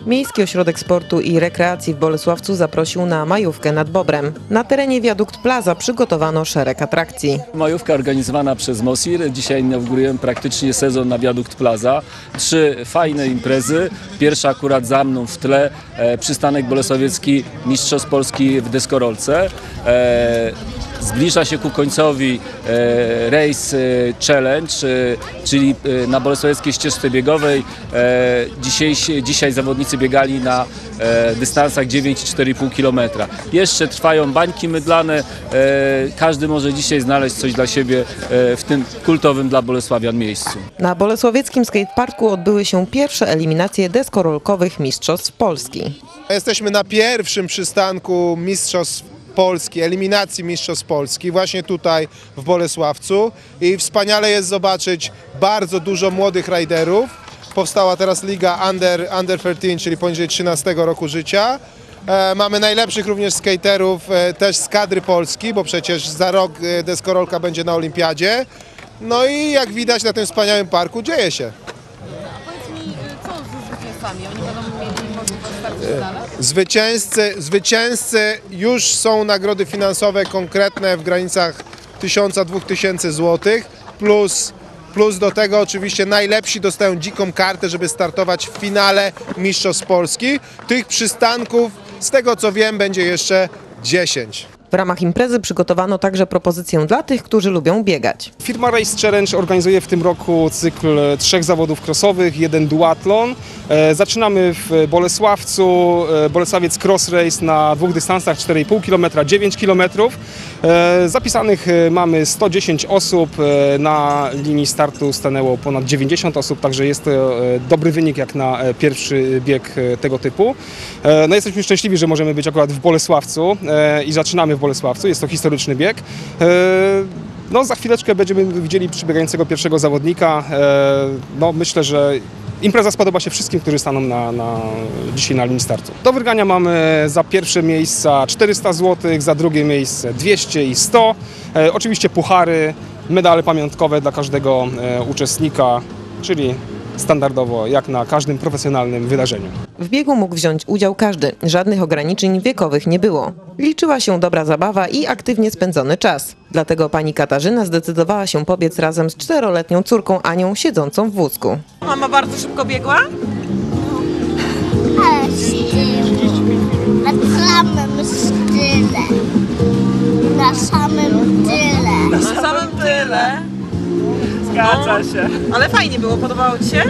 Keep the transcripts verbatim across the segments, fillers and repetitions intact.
Miejski Ośrodek Sportu i Rekreacji w Bolesławcu zaprosił na majówkę nad Bobrem. Na terenie Wiadukt Plaza przygotowano szereg atrakcji. Majówka organizowana przez MOSIR. Dzisiaj inaugurujemy praktycznie sezon na Wiadukt Plaza. Trzy fajne imprezy. Pierwsza akurat za mną w tle, e, przystanek bolesławiecki Mistrzostw Polski w deskorolce. E, Zbliża się ku końcowi e, Race Challenge, e, czyli e, na bolesławieckiej ścieżce biegowej. E, dzisiejsi, dzisiaj zawodnicy biegali na e, dystansach dziewięć i cztery i pół kilometra. Jeszcze trwają bańki mydlane. E, każdy może dzisiaj znaleźć coś dla siebie e, w tym kultowym dla bolesławian miejscu. Na bolesławieckim skateparku odbyły się pierwsze eliminacje deskorolkowych Mistrzostw Polski. Jesteśmy na pierwszym przystanku Mistrzostw Polski, eliminacji Mistrzostw Polski, właśnie tutaj w Bolesławcu, i wspaniale jest zobaczyć bardzo dużo młodych rajderów. Powstała teraz liga Under, under trzynaście, czyli poniżej trzynastego roku życia. E, mamy najlepszych również skaterów e, też z kadry Polski, bo przecież za rok e, deskorolka będzie na olimpiadzie. No i jak widać na tym wspaniałym parku dzieje się. A powiedz mi, co z zwycięzcami? Oni będą mieli możliwość startu w finale? Zwycięzcy, zwycięzcy już są nagrody finansowe konkretne w granicach tysiąc do dwóch tysięcy złotych, plus, plus do tego oczywiście najlepsi dostają dziką kartę, żeby startować w finale Mistrzostw Polski. Tych przystanków, z tego co wiem, będzie jeszcze dziesięć. W ramach imprezy przygotowano także propozycję dla tych, którzy lubią biegać. Firma Race Challenge organizuje w tym roku cykl trzech zawodów crossowych, jeden duatlon. E, zaczynamy w Bolesławcu, e, Bolesławiec Cross Race na dwóch dystansach cztery i pół kilometra, dziewięć kilometrów. E, zapisanych e, mamy sto dziesięć osób, e, na linii startu stanęło ponad dziewięćdziesiąt osób, także jest to e, dobry wynik jak na e, pierwszy bieg e, tego typu. E, no jesteśmy szczęśliwi, że możemy być akurat w Bolesławcu e, i zaczynamy w Bolesławcu. Jest to historyczny bieg. No, za chwileczkę będziemy widzieli przybiegającego pierwszego zawodnika. No, myślę, że impreza spodoba się wszystkim, którzy staną na, na, dzisiaj na linii startu. Do wygrania mamy za pierwsze miejsca czterysta złotych, za drugie miejsce dwieście i sto. Oczywiście puchary, medale pamiątkowe dla każdego uczestnika, czyli standardowo jak na każdym profesjonalnym wydarzeniu. W biegu mógł wziąć udział każdy, żadnych ograniczeń wiekowych nie było. Liczyła się dobra zabawa i aktywnie spędzony czas. Dlatego pani Katarzyna zdecydowała się pobiec razem z czteroletnią córką Anią siedzącą w wózku. Mama bardzo szybko biegła? Ale na samym style. Na samym tyle. Na samym tyle. Zgadza się. Ale fajnie było, podobało ci się?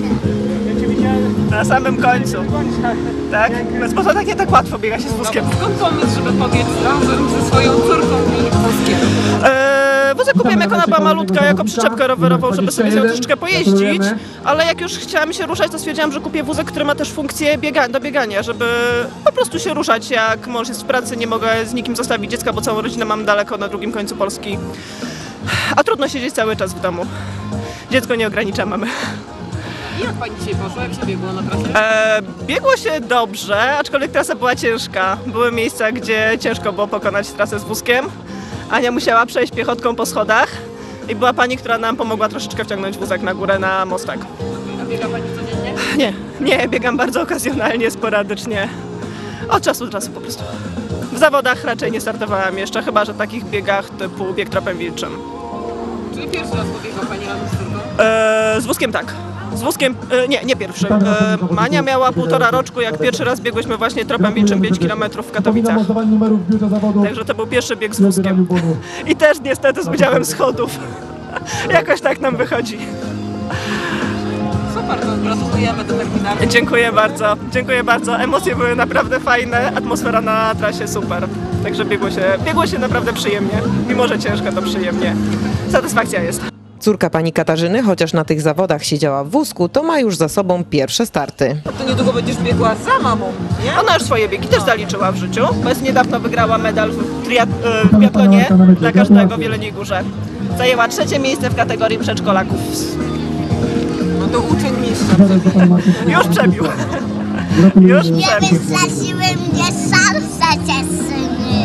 Na samym końcu. Tak? Bo to tak nie tak łatwo biega się z wózkiem. Skąd pomysł, żeby pobiec razem ze swoją córką i wózkiem? Eee, wózek kupiłem, jak ona była malutka, jako przyczepkę rowerową, żeby sobie z nią troszeczkę pojeździć, ale jak już chciałam się ruszać, to stwierdziłam, że kupię wózek, który ma też funkcję biega do biegania, żeby po prostu się ruszać. Jak mąż jest w pracy, nie mogę z nikim zostawić dziecka, bo całą rodzinę mam daleko na drugim końcu Polski. A trudno siedzieć cały czas w domu. Dziecko nie ogranicza mamy. I jak pani dzisiaj poszła? Jak się biegło na trasie? E, biegło się dobrze, aczkolwiek trasa była ciężka. Były miejsca, gdzie ciężko było pokonać trasę z wózkiem. Ania musiała przejść piechotką po schodach i była pani, która nam pomogła troszeczkę wciągnąć wózek na górę, na mostek. A biega pani codziennie? Nie, nie, biegam bardzo okazjonalnie, sporadycznie. Od czasu do czasu po prostu. W zawodach raczej nie startowałam jeszcze, chyba że w takich biegach typu bieg tropem wilczym. Czyli pierwszy raz pobiegła pani razem z córką? E, z wózkiem tak. Z wózkiem, e, nie, nie pierwszy. E, Ania miała półtora roczku, jak pierwszy raz biegłyśmy właśnie tropem wilczym pięć kilometrów w Katowicach. Także to był pierwszy bieg z wózkiem. I też niestety z udziałem schodów. Jakoś tak nam wychodzi. Super, to gratulujemy determinacji. Dziękuję bardzo, dziękuję bardzo. Emocje były naprawdę fajne, atmosfera na trasie super. Także biegło się, biegło się naprawdę przyjemnie. Mimo że ciężko, to przyjemnie. Satysfakcja jest. Córka pani Katarzyny, chociaż na tych zawodach siedziała w wózku, to ma już za sobą pierwsze starty. To niedługo będziesz biegła za mamą, nie? Ona już swoje biegi też zaliczyła w życiu, bo jest niedawno wygrała medal w, triat, w biatlonie dla każdego w Jeleniej Górze. Zajęła trzecie miejsce w kategorii przedszkolaków. No to uczeń mistrza. Już przebił. Już Nie przebił. wystraszyły mnie szanse dziewczyny.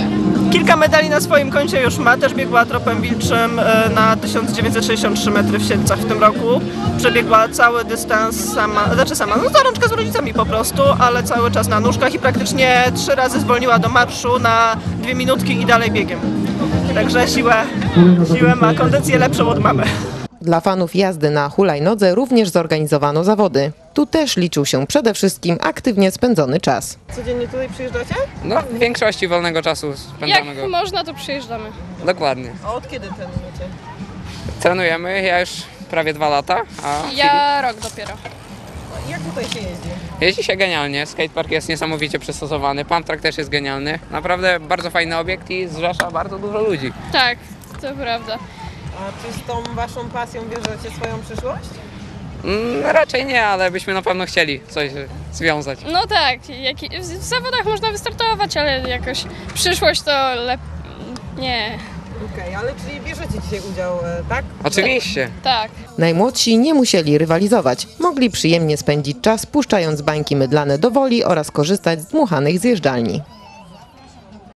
kilka medali na swoim koncie już ma, też biegła tropem wilczym e, na tysiąc dziewięćset sześćdziesiąt trzy metry w Siedlcach w tym roku. Przebiegła cały dystans sama, znaczy sama, no za rączkę z rodzicami po prostu, ale cały czas na nóżkach i praktycznie trzy razy zwolniła do marszu na dwie minutki i dalej biegiem. Także siłę, siłę ma, kondycję lepszą od mamy. Dla fanów jazdy na hulajnodze również zorganizowano zawody. Tu też liczył się przede wszystkim aktywnie spędzony czas. Codziennie tutaj przyjeżdżacie? No, w większości wolnego czasu spędzamy Jak go. można, to przyjeżdżamy. Dokładnie. A od kiedy trenujecie? Trenujemy, ja już prawie dwa lata, a Ja rok dopiero. Jak tutaj się jeździ? jeździ się genialnie. Skatepark jest niesamowicie przystosowany, pump track też jest genialny. Naprawdę bardzo fajny obiekt i zrzesza bardzo dużo ludzi. Tak, to prawda. A czy z tą waszą pasją bierzecie swoją przyszłość? Mm, raczej nie, ale byśmy na pewno chcieli coś związać. No tak, jak, w zawodach można wystartować, ale jakoś przyszłość to lepiej. Nie, Okej, okay, ale czyli bierzecie dzisiaj udział, tak? Oczywiście. tak. Najmłodsi nie musieli rywalizować. Mogli przyjemnie spędzić czas puszczając bańki mydlane do woli oraz korzystać z dmuchanych zjeżdżalni.